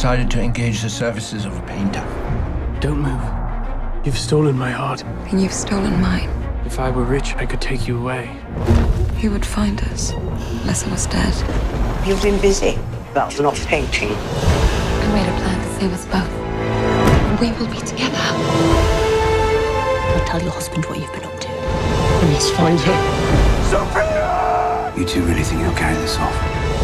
decided to engage the services of a painter. Don't move. You've stolen my heart. And you've stolen mine. If I were rich, I could take you away. Who would find us? Unless I was dead. You've been busy. That's not painting. I made a plan to save us both. We will be together. I'll tell your husband what you've been up to. I must find her. You two really think you'll carry this off?